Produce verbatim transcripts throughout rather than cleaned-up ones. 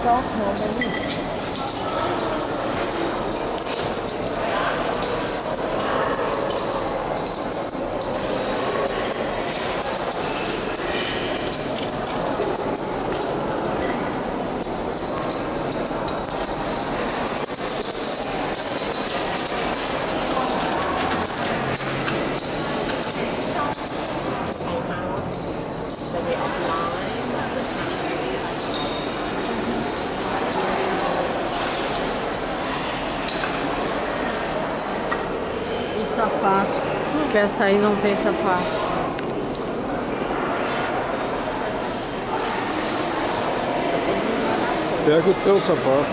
South normally. Sapato. Quer sair, não tem sapato. Pega o teu sapato.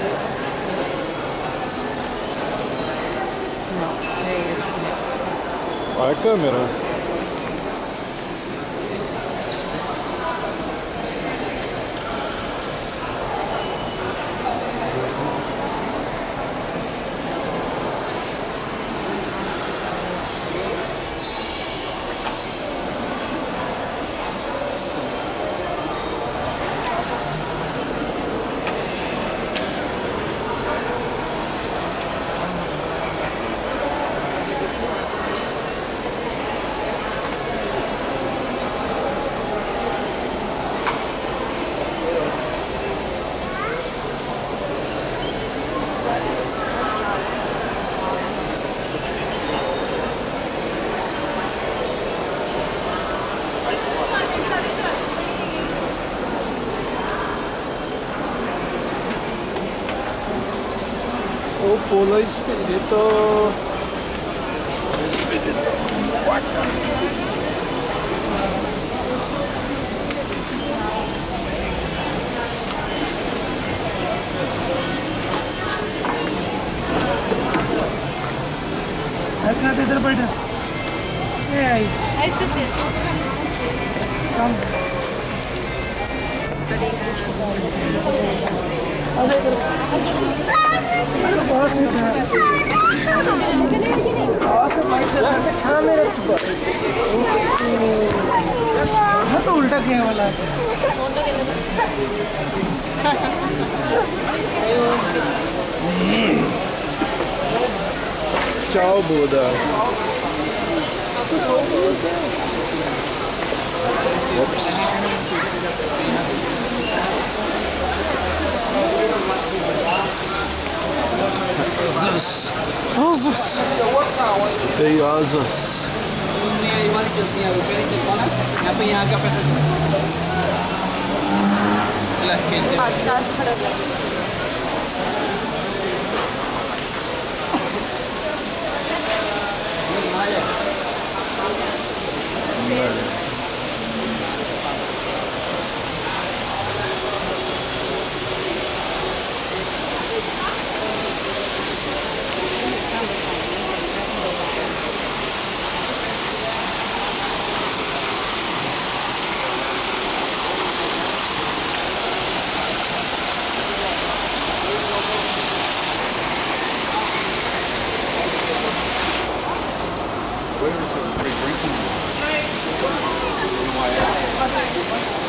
Não, é esse. Olha a câmera. O Polo Expedito. Expedito. Guaca. ऐसा इधर बैठा ये आई ऐसे दे कम अरे इधर अरे बहुत से बहुत से बाइक चलाते छाना में रख हाँ तो उल्टा क्या वाला Tchau, Buda. Ops. Asas. Asas. Tem asas. Where is it? Drinking?